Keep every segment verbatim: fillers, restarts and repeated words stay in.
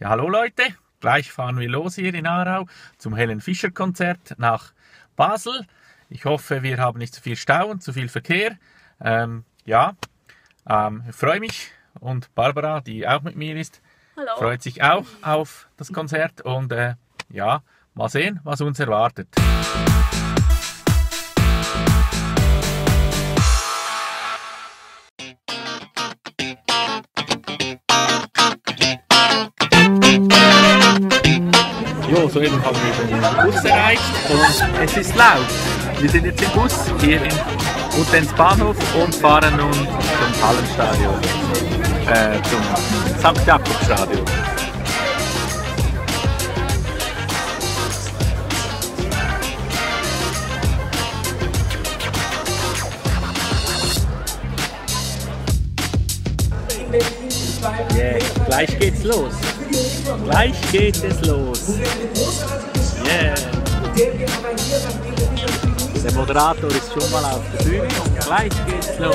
Ja, hallo Leute, gleich fahren wir los hier in Aarau zum Helen Fischer Konzert nach Basel. Ich hoffe, wir haben nicht zu viel Stau und zu viel Verkehr. Ähm, ja, ähm, ich freue mich und Barbara, die auch mit mir ist, Hallo. freut sich auch auf das Konzert und äh, ja, mal sehen, was uns erwartet. Jo, soeben haben wir den Bus erreicht und es ist laut. Wir sind jetzt im Bus hier in Utens Bahnhof und fahren nun zum Hallenstadion, äh, zum Sankt Jakobstadion. Yeah, gleich geht's los. Gleich geht es los. Yeah. Der Moderator ist schon mal auf der Bühne und gleich geht's los.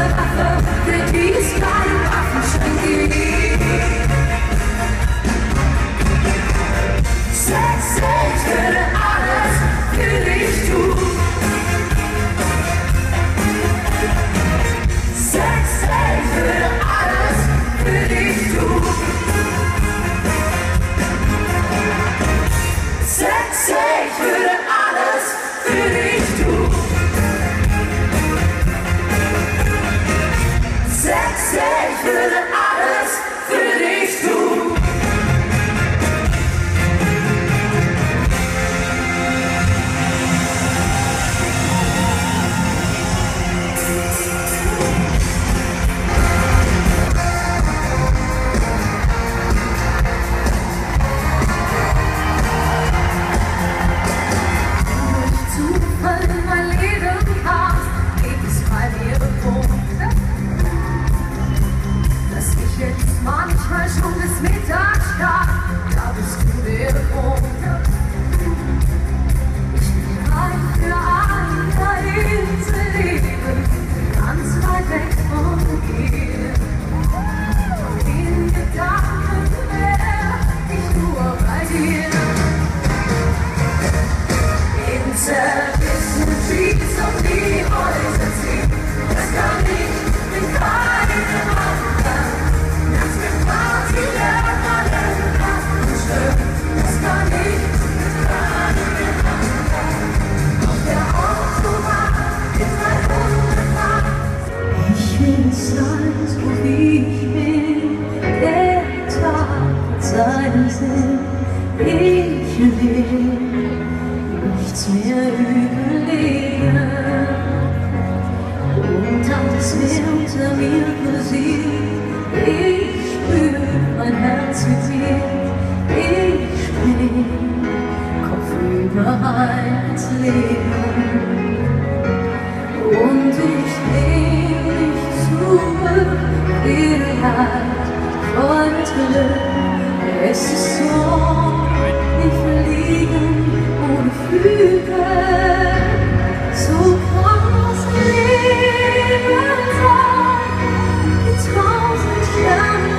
Waffe, für die es keinen Waffenschein gibt. Sex, ich würde alles für dich tun. Sex, ich würde alles für dich tun. Sex, ich würde alles für dich tun. Sex, ich würde alles für dich tun. Manchmal schon bis Mittag stark, da bist du der Grund. Ich bin bereit für ein Inselleben, ganz weit weg von dir. In Gedanken wär ich nur bei dir. In zerrissenen Jeans um die Häuser ziehen, das kann ich mit keinem anderen. Party, ja, alle Kraft und Stück, das kann ich mit keinem anderen. Auf der Autobahn in dreihundert. Ich will sein, so wie ich bin, der Tag hat seinen Sinn. Ich will nichts mehr überlegen und alles mehr unter mir passiert. Ich mein Herz mit dir, ich spring kopfüber ins Leben und ich dreh mich zurück, Freiheit, Freude, es ist so, wir fliegen ohne Flügel, so kann das Leben sein, wie tausend Sterne.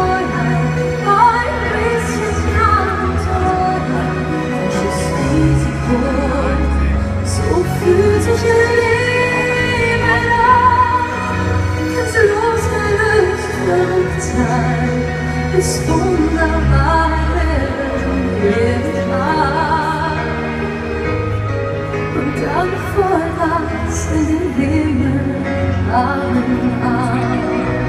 Ein bisschen Abenteuer, frisches Risiko, so fühlt sich ein Leben an. Kannst losgelöst verrückt sein, ist wunderbar jeden Tag. Und dann Vollgas in den Himmel, Arm in Arm.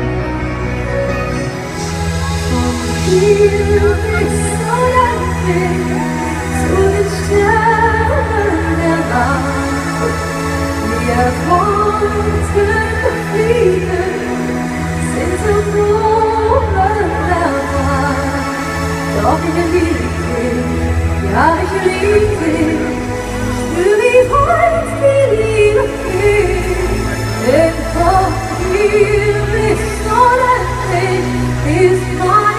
Hier bist du dein Weg zu den Sternen der Nacht. Wir konnten fliegen, sind so wunderbar. Doch ich lieb dich, ja ich lieb dich. Spür wie heute die Liebe geht. Denn vor dir bist du dein Weg, ist mein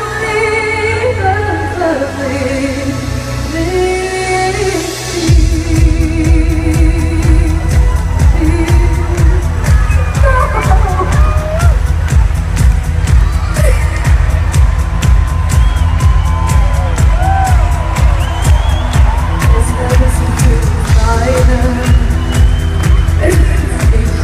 Ich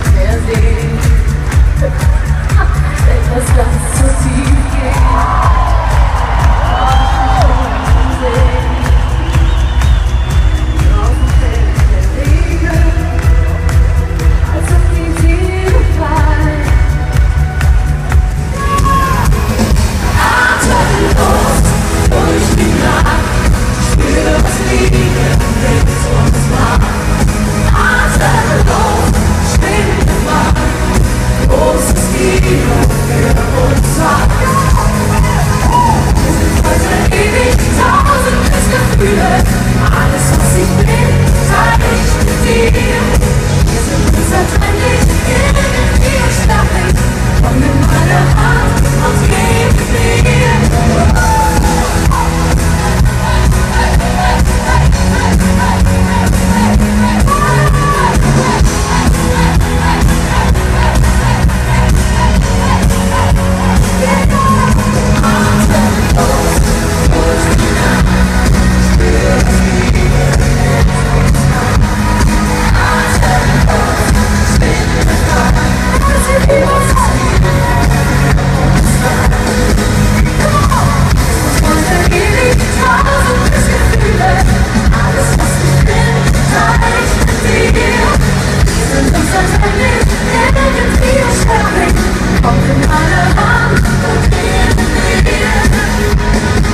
Hoffen alle Hand und gehen wir.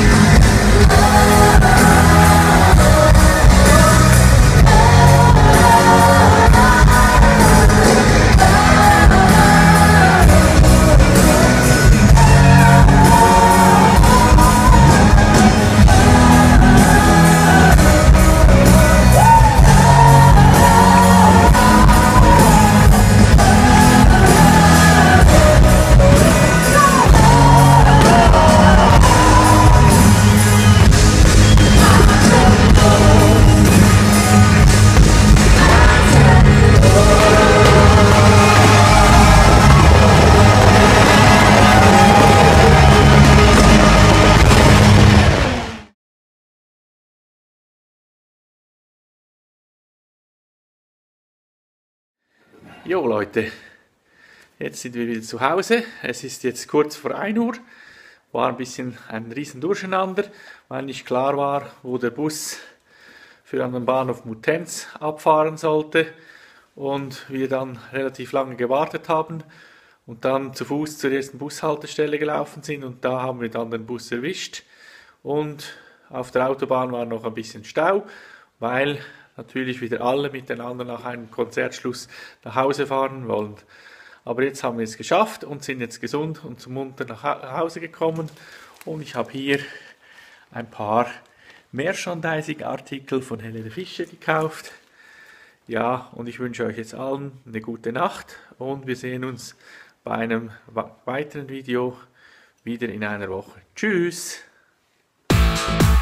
Jo Leute, jetzt sind wir wieder zu Hause. Es ist jetzt kurz vor ein Uhr. War ein bisschen ein riesen Durcheinander, weil nicht klar war, wo der Bus für an den Bahnhof Muttenz abfahren sollte. Und wir dann relativ lange gewartet haben und dann zu Fuß zur ersten Bushaltestelle gelaufen sind. Und da haben wir dann den Bus erwischt. Und auf der Autobahn war noch ein bisschen Stau, weil natürlich wieder alle miteinander nach einem Konzertschluss nach Hause fahren wollen. Aber jetzt haben wir es geschafft und sind jetzt gesund und zum munter nach Hause gekommen. Und ich habe hier ein paar Merchandising-Artikel von Helene Fischer gekauft. Ja, und ich wünsche euch jetzt allen eine gute Nacht und wir sehen uns bei einem weiteren Video wieder in einer Woche. Tschüss!